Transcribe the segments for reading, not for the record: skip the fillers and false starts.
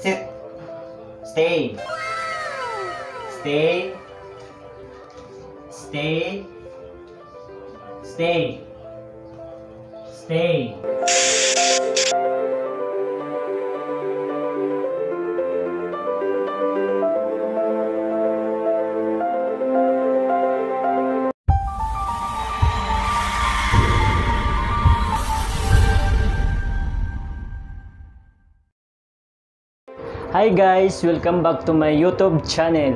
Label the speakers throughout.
Speaker 1: Sit. Stay. Stay. Stay. Stay. Stay.
Speaker 2: Hi guys! Welcome back to my YouTube channel.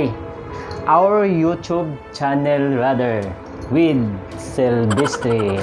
Speaker 2: Our YouTube channel rather, with Silvestre.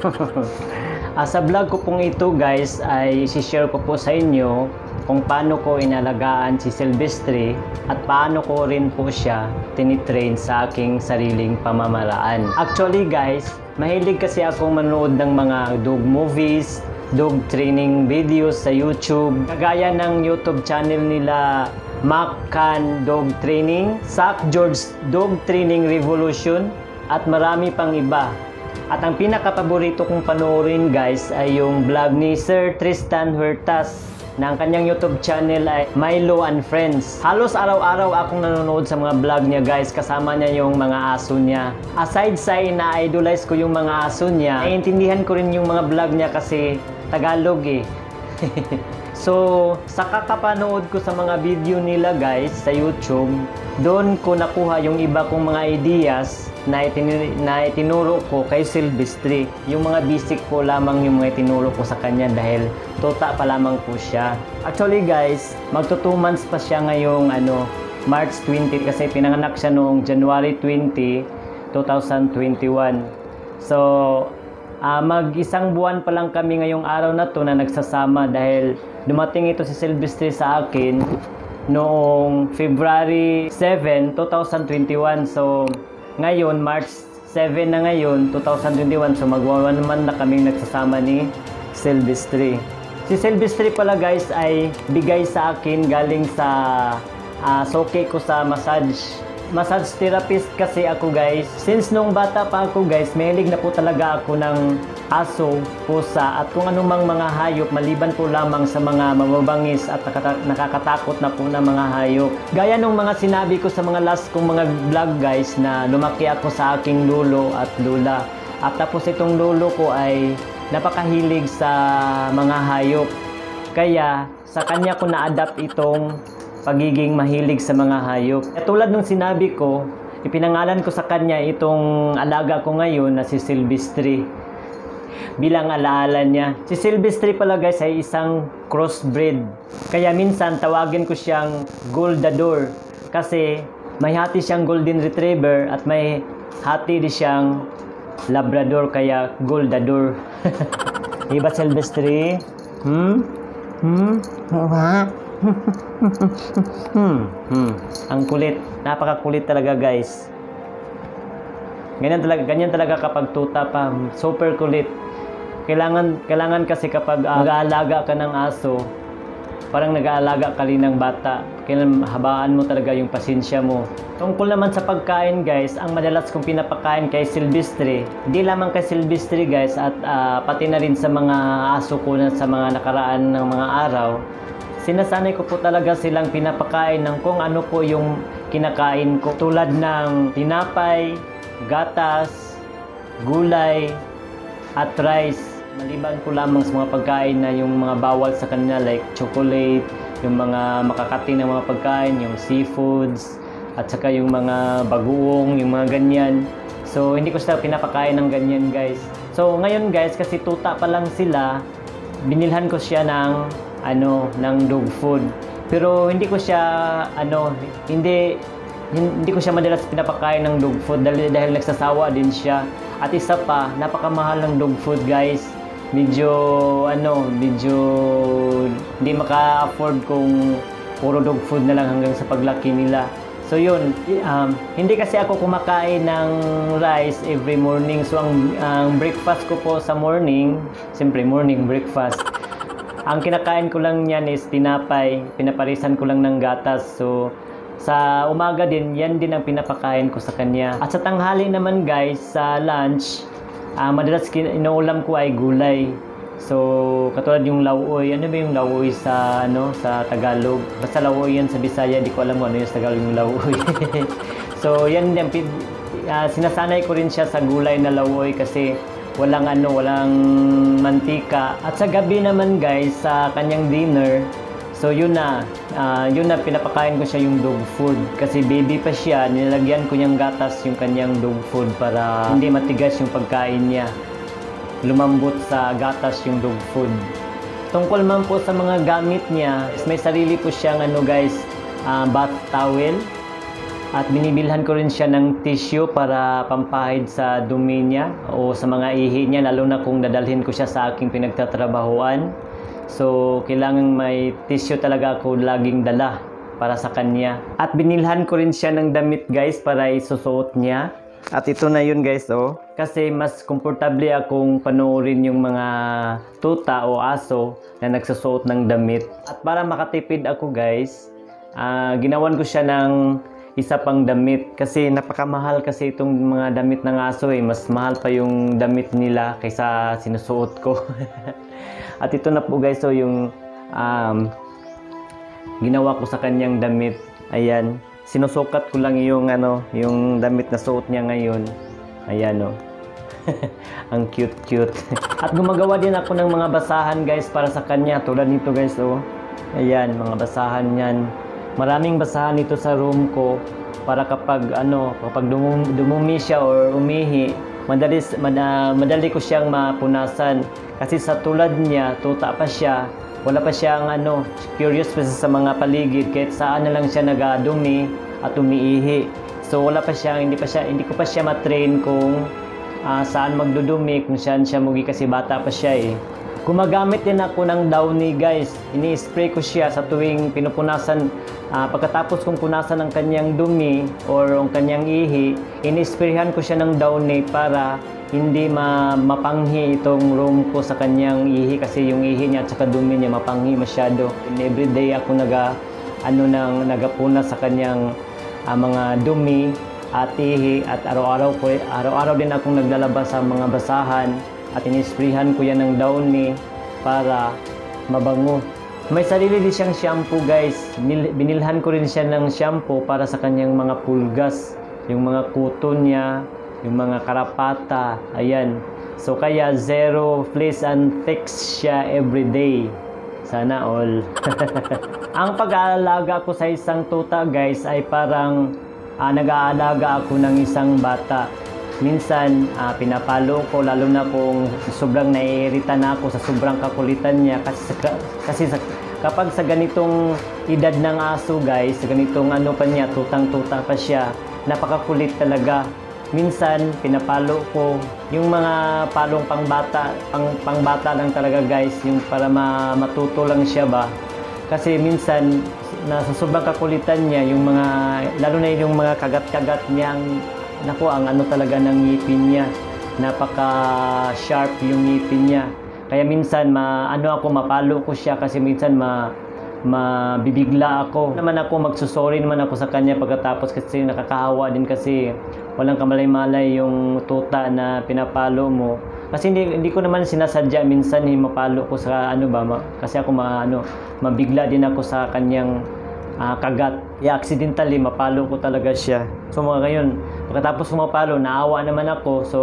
Speaker 2: Sa vlog ko pong ito guys ay share ko po sa inyo kung paano ko inalagaan si Silvestre at paano ko rin po siya tinitrain sa aking sariling pamamaraan. Actually guys, mahilig kasi akong manood ng mga dog movies, dog training videos sa YouTube. Kagaya ng YouTube channel nila Mac Can Dog Training, Sac George Dog Training Revolution, at marami pang iba. At ang pinaka-paborito kong panoorin guys ay yung vlog ni Sir Tristan Huertas na ang kanyang YouTube channel ay Milo and Friends. Halos araw-araw akong nanonood sa mga vlog niya guys, kasama niya yung mga aso niya. Aside sa na-idolize ko yung mga aso niya, naiintindihan ko rin yung mga vlog niya kasi Tagalog eh. So, sa kakapanood ko sa mga video nila guys sa YouTube, doon ko nakuha yung iba kong mga ideas na itinuro ko kay Silvestre. Yung mga basic po lamang yung mga itinuro ko sa kanya dahil tuta pa lamang po siya. Actually guys, magto 2 months pa siya ngayong March 20 kasi pinanganak siya noong January 20, 2021. So, mag-1 buwan pa lang kami ngayong araw na to na nagsasama dahil dumating ito si Silvestre sa akin noong February 7, 2021. So, ngayon, March 7 na ngayon, 2021. So, mag-1 month na kaming nagsasama ni Silvestre. Si Silvestre pala guys ay bigay sa akin galing sa soke ko sa massage therapist kasi ako guys. Since nung bata pa ako guys, mahilig na po talaga ako ng aso, pusa at kung anumang mga hayop maliban po lamang sa mga mababangis at nakakatakot na po na mga hayop. Gaya nung mga sinabi ko sa mga last kong mga vlog guys na lumaki ako sa aking lolo at lola. At tapos itong lolo ko ay napakahilig sa mga hayop. Kaya sa kanya ko na-adapt itong pagiging mahilig sa mga hayop. At tulad nung sinabi ko, ipinangalan ko sa kanya itong alaga ko ngayon na si Silvestre bilang alaala niya. Si Silvestre pala guys ay isang crossbreed. Kaya minsan tawagin ko siyang Goldador kasi may hati siyang Golden Retriever at may hati din siyang Labrador kaya Goldador. Diba Silvestre? Ang kulit, napakakulit talaga guys. Ganyan talaga kapag tuta pa, super kulit. Kailangan kasi kapag mag-aalaga ka ng aso, parang nag-aalaga ka rin ng bata. Kailangan habaan mo talaga yung pasensya mo. Tungkol naman sa pagkain guys, ang madalas kong pinapakain kay Silvestre, hindi lamang kay Silvestre guys at pati na rin sa mga aso ko na sa mga nakaraan ng mga araw, sinasanay ko po talaga silang pinapakain ng kung ano po yung kinakain ko. Tulad ng tinapay, gatas, gulay, at rice. Maliban po lamang sa mga pagkain na yung mga bawal sa kanila like chocolate, yung mga makakati na mga pagkain, yung seafoods, at saka yung mga bagoong, yung mga ganyan. So, hindi ko sila pinapakain ng ganyan guys. So, ngayon guys, kasi tuta pa lang sila, binilhan ko siya ng dog food. Pero hindi ko siya hindi ko siya madalas pinapakain ng dog food dahil nagsasawa din siya. At isa pa, napakamahal ng dog food guys. Medyo hindi maka-afford kung puro dog food na lang hanggang sa paglaki nila. So yun, hindi kasi ako kumakain ng rice every morning. So ang breakfast ko po sa morning, siyempre morning breakfast, ang kinakain ko lang yan is tinapay, pinaparisan ko lang ng gatas. So sa umaga din, yan din ang pinapakain ko sa kanya. At sa tanghali naman guys, sa lunch, madalas inuulam ko ay gulay. So, katulad yung lauoy, ano ba yung lauoy sa sa Tagalog? Basta lauoy yan sa Bisaya, di ko alam kung ano yung sa Tagalog yung lauoy. So, yan din, sinasanay ko rin siya sa gulay na lauoy kasi walang walang mantika. At sa gabi naman guys, sa kanyang dinner, so yun na pinapakain ko siya yung dog food kasi baby pa siya, nilagyan ko niyang gatas yung kanyang dog food para hindi matigas yung pagkain niya, lumambot sa gatas yung dog food. Tungkol man po sa mga gamit niya, may sarili po siyang bath towel at binibilhan ko rin siya ng tissue para pampahid sa dumi niya o sa mga ihi niya, lalo na kung dadalhin ko siya sa aking pinagtatrabahuan. So, kailangan may tissue talaga ako laging dala para sa kanya. At binilhan ko rin siya ng damit guys para isusuot niya. At ito na yun guys, oh. Kasi mas komportable akong panoorin yung mga tuta o aso na nagsusuot ng damit. At para makatipid ako guys, ginawan ko siya ng isa pang damit. Kasi napakamahal kasi itong mga damit ng aso eh. Mas mahal pa yung damit nila kaysa sinusuot ko. At ito na po guys, so yung ginawa ko sa kanyang damit. Ayan. Sinusukat ko lang yung yung damit na suot niya ngayon. Ayan oh. Ang cute. At gumagawa din ako ng mga basahan guys para sa kanya. Tulad nito guys oh. Ayan, mga basahan niyan. Maraming basahan nito sa room ko para kapag dumumi siya or umihi, madali ko siyang mapunasan. Kasi sa tulad niya, tuta pa siya, wala pa siyang curious pa sa mga paligid, kahit saan na lang siya nagadumi at umiihi. So wala pa siya, hindi ko pa siya matrain kung saan magdudumi, kung saan siya mugi kasi bata pa siya eh. Gumagamit din ako ng Downy guys. Ini-spray ko siya sa tuwing pinupunasan. Pagkatapos kong punasan ang kanyang dumi or ang kanyang ihi, ini-sprayhan ko siya ng Downy para hindi mapanghi itong room ko sa kanyang ihi kasi yung ihi niya at saka dumi niya mapanghi masyado. And everyday ako nagapunas sa kanyang mga dumi at ihi at araw-araw din akong naglalabas sa mga basahan. At inisprayhan ko yan ng Downy para mabango. May sarili din siyang shampoo guys. Binilhan ko rin siya ng shampoo para sa kanyang mga pulgas. Yung mga kuto niya, yung mga karapata. Ayan. So kaya zero fleas and ticks siya everyday. Sana all. Ang pag-aalaga ko sa isang tuta guys ay parang nag-aalaga ako ng isang bata. Minsan, pinapalo ko lalo na kung sobrang naiirita na ako sa sobrang kakulitan niya kasi kapag sa ganitong edad ng aso guys, sa ganitong pa niya, tutang-tuta pa siya, napakakulit talaga. Minsan, pinapalo ko yung mga palong pangbata lang talaga guys, yung para matuto lang siya ba. Kasi minsan, sa sobrang kakulitan niya, yung mga, lalo na yung mga kagat-kagat niyang naku, ang talaga ng ngipin niya. Napaka-sharp yung ngipin niya. Kaya minsan, mapalo ko siya kasi minsan mabibigla ako. Magsusorry naman ako sa kanya pagkatapos kasi nakakahawa din kasi walang kamalay-malay yung tuta na pinapalo mo. Kasi hindi ko naman sinasadya minsan mapalo ko sa kasi ako mabigla din ako sa kanyang kagat. Accidentally mapalo ko talaga siya. So ngayon, pagkatapos mapalo, naawa naman ako. So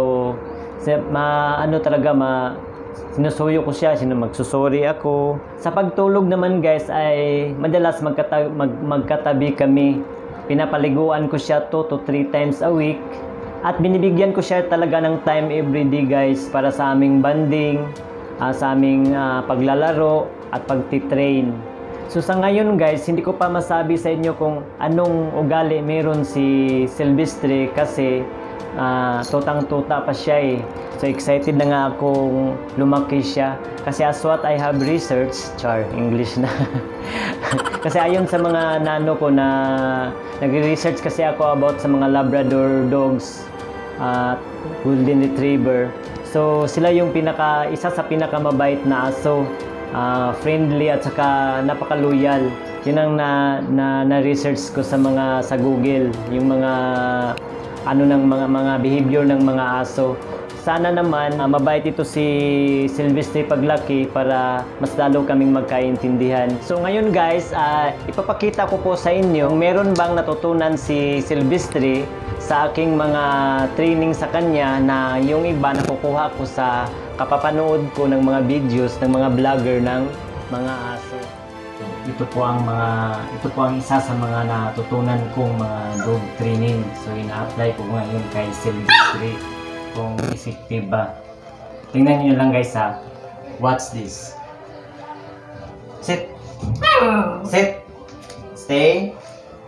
Speaker 2: sinusuyo ko siya, magsusorry ako. Sa pagtulog naman guys ay madalas magkatabi kami. Pinapaliguan ko siya 2 to 3 times a week. At binibigyan ko siya talaga ng time everyday guys para sa aming bonding, sa aming paglalaro at pagtitrain. So sa ngayon guys, hindi ko pa masabi sa inyo kung anong ugali meron si Silvestre kasi tutang-tuta pa siya eh. So excited na nga akong lumaki siya kasi as what I have researched, English na. Kasi ayon sa mga nano ko na nagre-research kasi ako about sa mga Labrador dogs at Golden Retriever. So sila yung isa sa pinakamabait na aso. Friendly at saka napaka-loyal. Yun ang na-research ko sa Google, yung mga ng mga behavior ng mga aso. sana naman mabait ito si Silvestre paglaki para mas lalo kaming magkaintindihan. So ngayon guys, ipapakita ko po sa inyo kung meron bang natutunan si Silvestre sa aking mga training sa kanya na yung iba nakukuha ko sa kapapanood ko ng mga videos ng mga vlogger ng mga aso. Ito po ang isa sa mga natutunan kong mga dog training. So ina-apply ko ngayon kay Silvestre kung effective ba. Tingnan niyo lang guys ha. Watch this. Sit. Sit. Stay.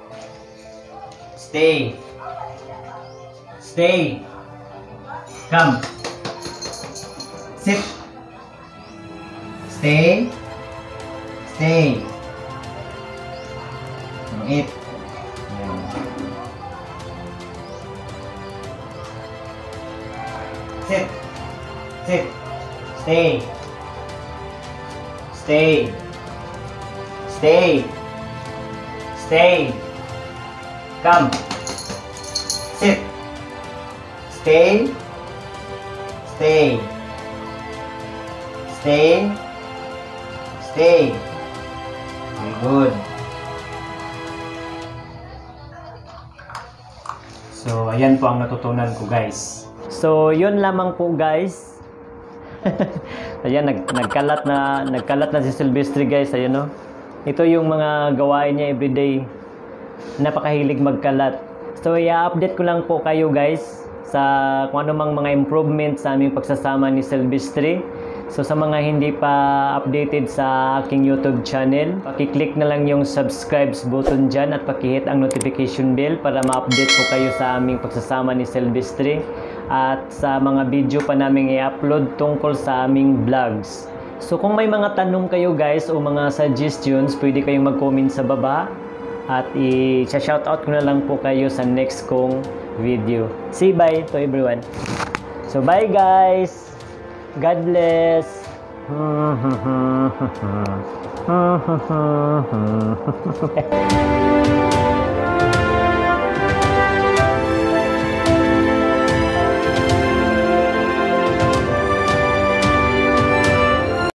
Speaker 2: Stay. Stay. Come. Sit. Stay. Stay. Eat. Sit. Sit. Stay. Stay. Stay. Stay. Come. Sit. Stay. Stay. Stay. Stay. Very good. So, ayan po ang natutunan ko guys. So, yun lamang po guys. Ayan, nagkalat na si Silvestre guys. Ayan no. Ito yung mga gawain niya everyday. Napakahilig magkalat. So, i-update ko lang po kayo guys sa kung ano mang mga improvement sa aming pagsasama ni Silvestre. So sa mga hindi pa updated sa aking YouTube channel, paki-click na lang yung subscribe button dyan at paki-hit ang notification bell para ma-update po kayo sa aming pagsasama ni Silvestre at sa mga video pa namin i-upload tungkol sa aming vlogs. So kung may mga tanong kayo guys o mga suggestions, pwede kayong mag-comment sa baba at i-shoutout ko na lang po kayo sa next kong video. Say bye to everyone. So bye guys! God bless.